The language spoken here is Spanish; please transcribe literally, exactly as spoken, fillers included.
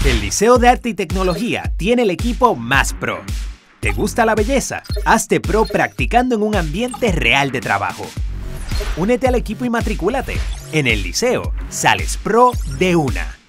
El Liceo de Arte y Tecnología tiene el equipo más pro. ¿Te gusta la belleza? Hazte pro practicando en un ambiente real de trabajo. Únete al equipo y matricúlate. En el liceo, sales pro de una.